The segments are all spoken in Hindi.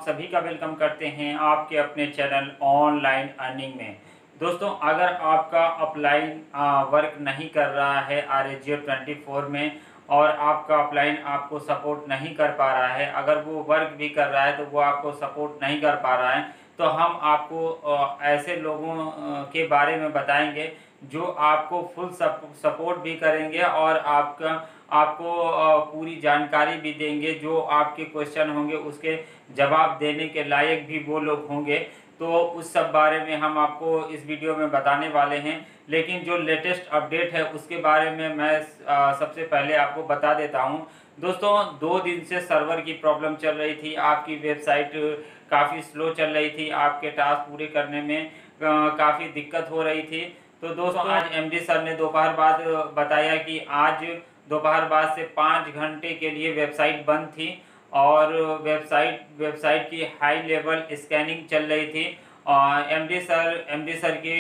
सभी का वेलकम करते हैं आपके अपने चैनल ऑनलाइन अर्निंग में। दोस्तों, अगर आपका अपलाइन वर्क नहीं कर रहा है RSGO24 में और आपका अपलाइन आपको सपोर्ट नहीं कर पा रहा है, अगर वो वर्क भी कर रहा है तो वो आपको सपोर्ट नहीं कर पा रहा है, तो हम आपको ऐसे लोगों के बारे में बताएंगे जो आपको फुल सपोर्ट भी करेंगे और आपको पूरी जानकारी भी देंगे। जो आपके क्वेश्चन होंगे उसके जवाब देने के लायक भी वो लोग होंगे। तो उस सब बारे में हम आपको इस वीडियो में बताने वाले हैं। लेकिन जो लेटेस्ट अपडेट है उसके बारे में मैं सबसे पहले आपको बता देता हूं। दोस्तों, 2 दिन से सर्वर की प्रॉब्लम चल रही थी, आपकी वेबसाइट काफ़ी स्लो चल रही थी, आपके टास्क पूरे करने में काफ़ी दिक्कत हो रही थी। तो दोस्तों, आज MD सर ने दोपहर बाद बताया कि आज दोपहर बाद से 5 घंटे के लिए वेबसाइट बंद थी और वेबसाइट की हाई लेवल स्कैनिंग चल रही थी। MD सर की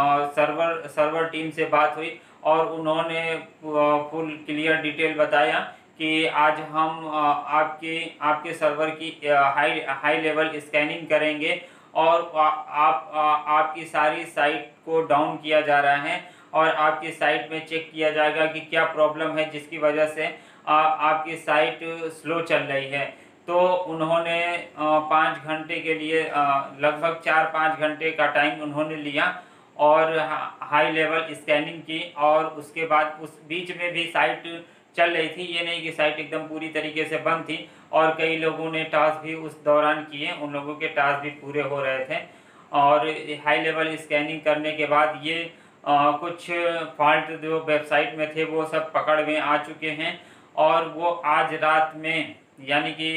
सर्वर टीम से बात हुई और उन्होंने फुल क्लियर डिटेल बताया कि आज हम आपके सर्वर की हाई लेवल स्कैनिंग करेंगे और आपकी सारी साइट को डाउन किया जा रहा है और आपकी साइट में चेक किया जाएगा कि क्या प्रॉब्लम है जिसकी वजह से आपकी साइट स्लो चल रही है। तो उन्होंने 5 घंटे के लिए लगभग 4-5 घंटे का टाइम उन्होंने लिया और हाई लेवल स्कैनिंग की और उसके बाद उस बीच में भी साइट चल रही थी। ये नहीं कि साइट एकदम पूरी तरीके से बंद थी और कई लोगों ने टास्क भी उस दौरान किए, उन लोगों के टास्क भी पूरे हो रहे थे। और हाई लेवल स्कैनिंग करने के बाद ये कुछ फॉल्ट जो वेबसाइट में थे वो सब पकड़ में आ चुके हैं और वो आज रात में, यानी कि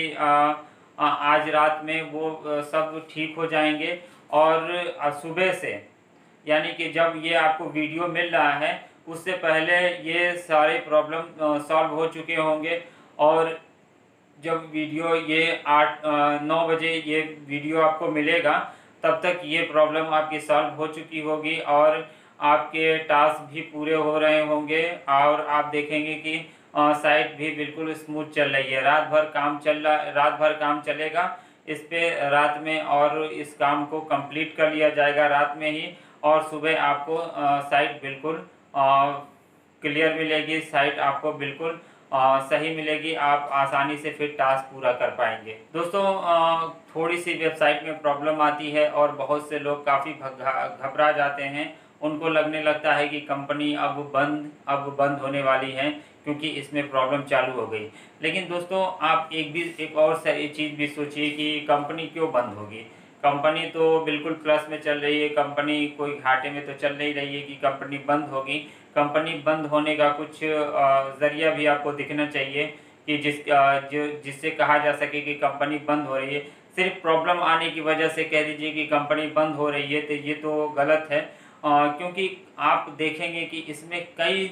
आज रात में वो सब ठीक हो जाएंगे। और सुबह से, यानी कि जब ये आपको वीडियो मिल रहा है उससे पहले ये सारे प्रॉब्लम सॉल्व हो चुके होंगे। और जब वीडियो ये 8-9 बजे ये वीडियो आपको मिलेगा तब तक ये प्रॉब्लम आपकी सॉल्व हो चुकी होगी और आपके टास्क भी पूरे हो रहे होंगे और आप देखेंगे कि साइट भी बिल्कुल स्मूथ चल रही है। रात भर काम चलेगा इस पे रात में और इस काम को कंप्लीट कर लिया जाएगा रात में ही और सुबह आपको साइट बिल्कुल क्लियर मिलेगी, साइट आपको बिल्कुल सही मिलेगी, आप आसानी से फिर टास्क पूरा कर पाएंगे। दोस्तों, थोड़ी सी वेबसाइट में प्रॉब्लम आती है और बहुत से लोग काफ़ी घबरा जाते हैं। उनको लगने लगता है कि कंपनी अब बंद होने वाली है क्योंकि इसमें प्रॉब्लम चालू हो गई। लेकिन दोस्तों, आप एक और चीज़ भी सोचिए कि कंपनी क्यों बंद होगी। कंपनी तो बिल्कुल प्लस में चल रही है, कंपनी कोई घाटे में तो चल नहीं रही है कि कंपनी बंद होगी। कंपनी बंद होने का कुछ ज़रिया भी आपको दिखना चाहिए कि जिससे कहा जा सके कि कंपनी बंद हो रही है। सिर्फ प्रॉब्लम आने की वजह से कह दीजिए कि कंपनी बंद हो रही है तो ये तो गलत है। क्योंकि आप देखेंगे कि इसमें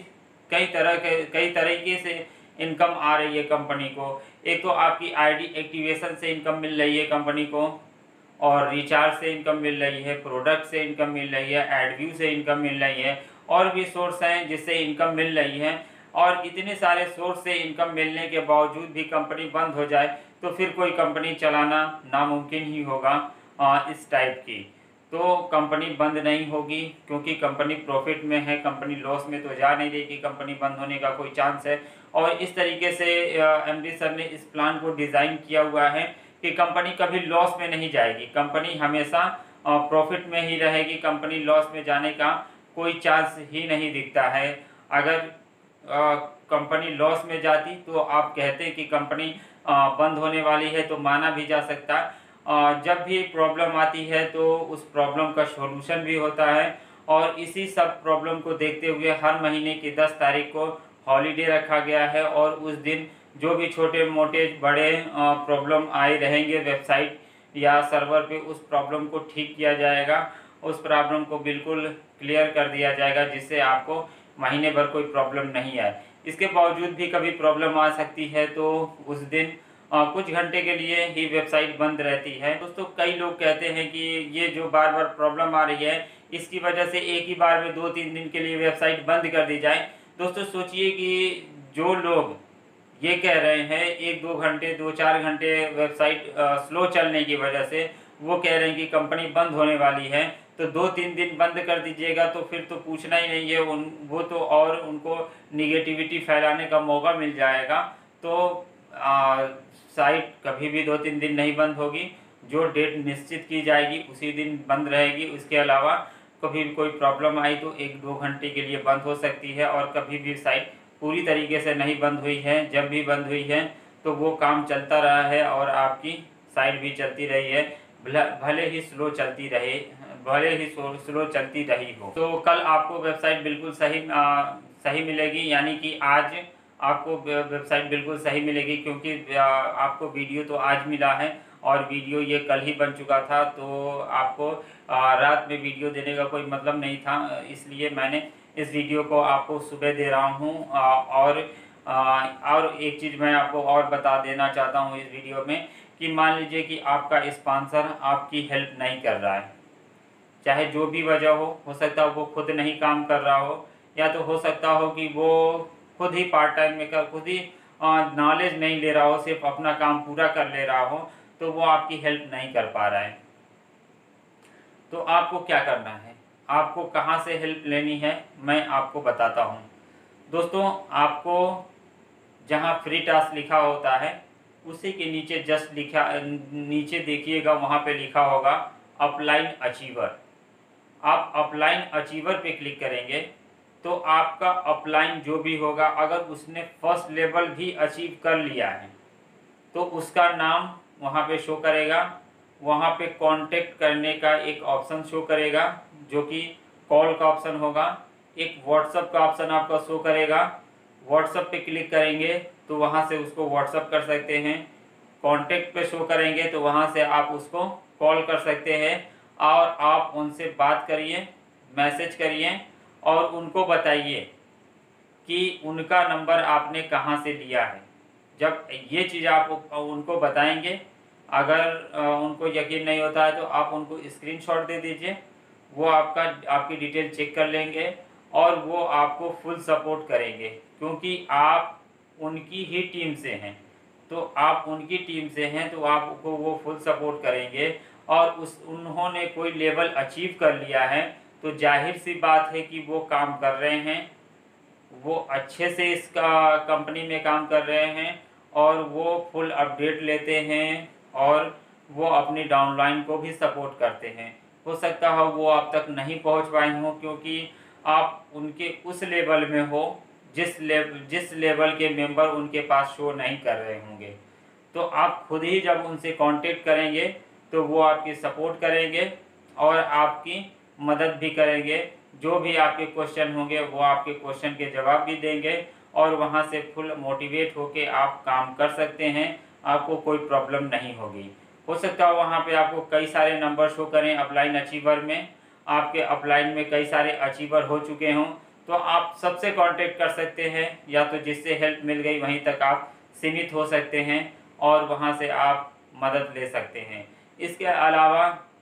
कई तरीके से इनकम आ रही है कंपनी को। एक तो आपकी ID एक्टिवेशन से इनकम मिल रही है कंपनी को और रिचार्ज से इनकम मिल रही है, प्रोडक्ट से इनकम मिल रही है, एडव्यू से इनकम मिल रही है और भी सोर्स हैं जिससे इनकम मिल रही है। और इतने सारे सोर्स से इनकम मिलने के बावजूद भी कंपनी बंद हो जाए तो फिर कोई कंपनी चलाना नामुमकिन ही होगा इस टाइप की। तो कंपनी बंद नहीं होगी क्योंकि कंपनी प्रॉफिट में है, कंपनी लॉस में तो जा नहीं रही कि कंपनी बंद होने का कोई चांस है। और इस तरीके से MD सर ने इस प्लान को डिज़ाइन किया हुआ है कि कंपनी कभी लॉस में नहीं जाएगी, कंपनी हमेशा प्रॉफिट में ही रहेगी। कंपनी लॉस में जाने का कोई चांस ही नहीं दिखता है। अगर कंपनी लॉस में जाती तो आप कहते कि कंपनी बंद होने वाली है तो माना भी जा सकता। जब भी प्रॉब्लम आती है तो उस प्रॉब्लम का सॉल्यूशन भी होता है और इसी सब प्रॉब्लम को देखते हुए हर महीने की 10 तारीख को हॉलीडे रखा गया है और उस दिन जो भी छोटे मोटे बड़े प्रॉब्लम आए रहेंगे वेबसाइट या सर्वर पे, उस प्रॉब्लम को ठीक किया जाएगा, उस प्रॉब्लम को बिल्कुल क्लियर कर दिया जाएगा जिससे आपको महीने भर कोई प्रॉब्लम नहीं आए। इसके बावजूद भी कभी प्रॉब्लम आ सकती है तो उस दिन कुछ घंटे के लिए ही वेबसाइट बंद रहती है। दोस्तों, कई लोग कहते हैं कि ये जो बार बार प्रॉब्लम आ रही है इसकी वजह से एक ही बार में 2-3 दिन के लिए वेबसाइट बंद कर दी जाए। दोस्तों, सोचिए कि जो लोग ये कह रहे हैं 1-2 घंटे 2-4 घंटे वेबसाइट स्लो चलने की वजह से वो कह रहे हैं कि कंपनी बंद होने वाली है, तो 2-3 दिन बंद कर दीजिएगा, तो फिर तो पूछना ही नहीं है। वो तो और उनको निगेटिविटी फैलाने का मौका मिल जाएगा। तो साइट कभी भी 2-3 दिन नहीं बंद होगी। जो डेट निश्चित की जाएगी उसी दिन बंद रहेगी। उसके अलावा कभी भी कोई प्रॉब्लम आई तो 1-2 घंटे के लिए बंद हो सकती है, और कभी भी साइट पूरी तरीके से नहीं बंद हुई है। जब भी बंद हुई है तो वो काम चलता रहा है और आपकी साइट भी चलती रही है, भले ही स्लो चलती रहे, भले ही स्लो चलती रही हो। तो कल आपको वेबसाइट बिल्कुल सही मिलेगी, यानी कि आज आपको वेबसाइट बिल्कुल सही मिलेगी, क्योंकि आपको वीडियो तो आज मिला है और वीडियो ये कल ही बन चुका था। तो आपको रात में वीडियो देने का कोई मतलब नहीं था, इसलिए मैंने इस वीडियो को आपको सुबह दे रहा हूँ। और एक चीज़ मैं आपको और बता देना चाहता हूँ इस वीडियो में, कि मान लीजिए कि आपका स्पॉन्सर आपकी हेल्प नहीं कर रहा है, चाहे जो भी वजह हो सकता है वो खुद नहीं काम कर रहा हो, या तो हो सकता हो कि वो खुद ही पार्ट टाइम में खुद ही नॉलेज नहीं ले रहा हो, सिर्फ अपना काम पूरा कर ले रहा हो, तो वो आपकी हेल्प नहीं कर पा रहा है। तो आपको क्या करना है, आपको कहाँ से हेल्प लेनी है, मैं आपको बताता हूँ। दोस्तों, आपको जहाँ फ्री टास्क लिखा होता है उसी के नीचे जस्ट नीचे देखिएगा, वहाँ पे लिखा होगा अपलाइन अचीवर। आप अपलाइन अचीवर पे क्लिक करेंगे तो आपका अपलाइन जो भी होगा, अगर उसने फर्स्ट लेवल भी अचीव कर लिया है तो उसका नाम वहाँ पे शो करेगा। वहाँ पे कांटेक्ट करने का एक ऑप्शन शो करेगा, जो कि कॉल का ऑप्शन होगा। एक व्हाट्सएप का ऑप्शन आपका शो करेगा। व्हाट्सएप पे क्लिक करेंगे तो वहाँ से उसको व्हाट्सएप कर सकते हैं। कांटेक्ट पे शो करेंगे तो वहाँ से आप उसको कॉल कर सकते हैं, और आप उनसे बात करिए, मैसेज करिए और उनको बताइए कि उनका नंबर आपने कहाँ से लिया है। जब ये चीज़ आप उनको बताएंगे, अगर उनको यकीन नहीं होता है तो आप उनको स्क्रीनशॉट दे दीजिए, वो आपकी डिटेल चेक कर लेंगे और वो आपको फुल सपोर्ट करेंगे, क्योंकि आप उनकी ही टीम से हैं। तो आप उनकी टीम से हैं तो आपको वो फुल सपोर्ट करेंगे, और उन्होंने कोई लेवल अचीव कर लिया है तो जाहिर सी बात है कि वो काम कर रहे हैं, वो अच्छे से इसका कंपनी में काम कर रहे हैं, और वो फुल अपडेट लेते हैं, और वो अपनी डाउनलाइन को भी सपोर्ट करते हैं। हो सकता है वो आप तक नहीं पहुंच पाए हों, क्योंकि आप उनके उस लेवल में हो जिस लेवल के मेंबर उनके पास शो नहीं कर रहे होंगे। तो आप खुद ही जब उनसे कांटेक्ट करेंगे तो वो आपकी सपोर्ट करेंगे और आपकी मदद भी करेंगे। जो भी आपके क्वेश्चन होंगे वो आपके क्वेश्चन के जवाब भी देंगे, और वहाँ से फुल मोटिवेट होके आप काम कर सकते हैं। आपको कोई प्रॉब्लम नहीं होगी। हो सकता है वहाँ पे आपको कई सारे नंबर शो करें अपलाइन अचीवर में, आपके अपलाइन में कई सारे अचीवर हो चुके हों, तो आप सबसे कांटेक्ट कर सकते हैं, या तो जिससे हेल्प मिल गई वहीं तक आप सीमित हो सकते हैं और वहाँ से आप मदद ले सकते हैं। इसके अलावा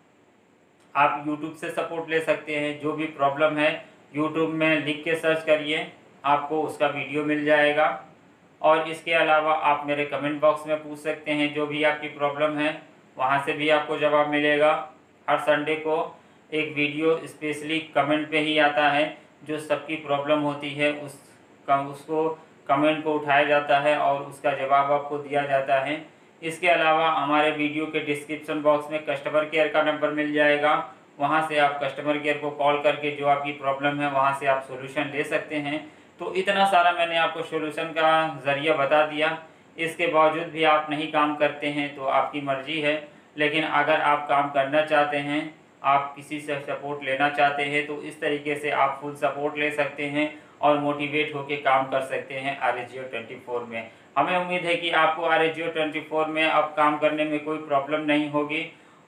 आप YouTube से सपोर्ट ले सकते हैं। जो भी प्रॉब्लम है YouTube में लिख के सर्च करिए, आपको उसका वीडियो मिल जाएगा। और इसके अलावा आप मेरे कमेंट बॉक्स में पूछ सकते हैं, जो भी आपकी प्रॉब्लम है वहाँ से भी आपको जवाब मिलेगा। हर संडे को एक वीडियो स्पेशली कमेंट पे ही आता है, जो सबकी प्रॉब्लम होती है उसको कमेंट को उठाया जाता है और उसका जवाब आपको दिया जाता है। इसके अलावा हमारे वीडियो के डिस्क्रिप्शन बॉक्स में कस्टमर केयर का नंबर मिल जाएगा, वहाँ से आप कस्टमर केयर को कॉल करके जो आपकी प्रॉब्लम है वहाँ से आप सॉल्यूशन ले सकते हैं। तो इतना सारा मैंने आपको सॉल्यूशन का ज़रिया बता दिया। इसके बावजूद भी आप नहीं काम करते हैं तो आपकी मर्ज़ी है, लेकिन अगर आप काम करना चाहते हैं, आप किसी से सपोर्ट लेना चाहते हैं, तो इस तरीके से आप फुल सपोर्ट ले सकते हैं और मोटिवेट होकर काम कर सकते हैं RSGeo24 में। हमें उम्मीद है कि आपको RSGeo24 में अब काम करने में कोई प्रॉब्लम नहीं होगी,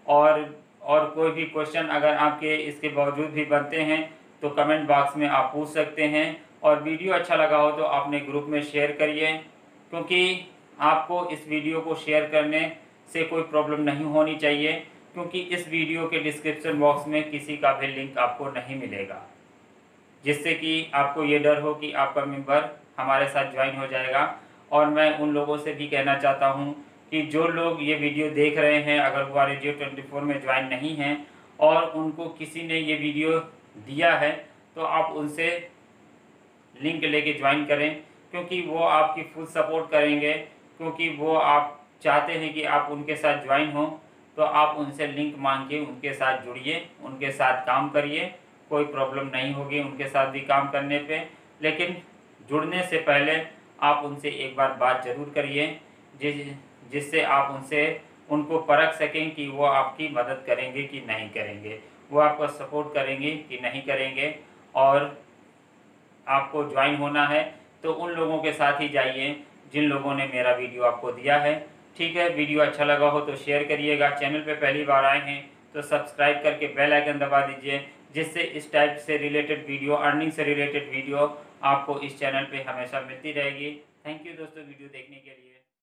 और कोई भी क्वेश्चन अगर आपके इसके बावजूद भी बनते हैं तो कमेंट बॉक्स में आप पूछ सकते हैं। और वीडियो अच्छा लगा हो तो अपने ग्रुप में शेयर करिए, क्योंकि आपको इस वीडियो को शेयर करने से कोई प्रॉब्लम नहीं होनी चाहिए, क्योंकि इस वीडियो के डिस्क्रिप्शन बॉक्स में किसी का भी लिंक आपको नहीं मिलेगा, जिससे कि आपको ये डर हो कि आपका मेंबर हमारे साथ ज्वाइन हो जाएगा और मैं उन लोगों से भी कहना चाहता हूँ कि जो लोग ये वीडियो देख रहे हैं, अगर वो RJ24 में ज्वाइन नहीं हैं और उनको किसी ने ये वीडियो दिया है, तो आप उनसे लिंक लेके ज्वाइन करें, क्योंकि वो आपकी फुल सपोर्ट करेंगे, क्योंकि वो आप चाहते हैं कि आप उनके साथ ज्वाइन हो। तो आप उनसे लिंक मांग के उनके साथ जुड़िए, उनके साथ काम करिए, कोई प्रॉब्लम नहीं होगी उनके साथ भी काम करने पे। लेकिन जुड़ने से पहले आप उनसे एक बार बात ज़रूर करिए, जिससे आप उनको परख सकें कि वो आपकी मदद करेंगे कि नहीं करेंगे, वो आपका सपोर्ट करेंगे कि नहीं करेंगे। और आपको ज्वाइन होना है तो उन लोगों के साथ ही जाइए जिन लोगों ने मेरा वीडियो आपको दिया है। ठीक है, वीडियो अच्छा लगा हो तो शेयर करिएगा। चैनल पे पहली बार आए हैं तो सब्सक्राइब करके बेल आइकन दबा दीजिए, जिससे इस टाइप से रिलेटेड वीडियो, अर्निंग से रिलेटेड वीडियो आपको इस चैनल पे हमेशा मिलती रहेगी। थैंक यू दोस्तों वीडियो देखने के लिए।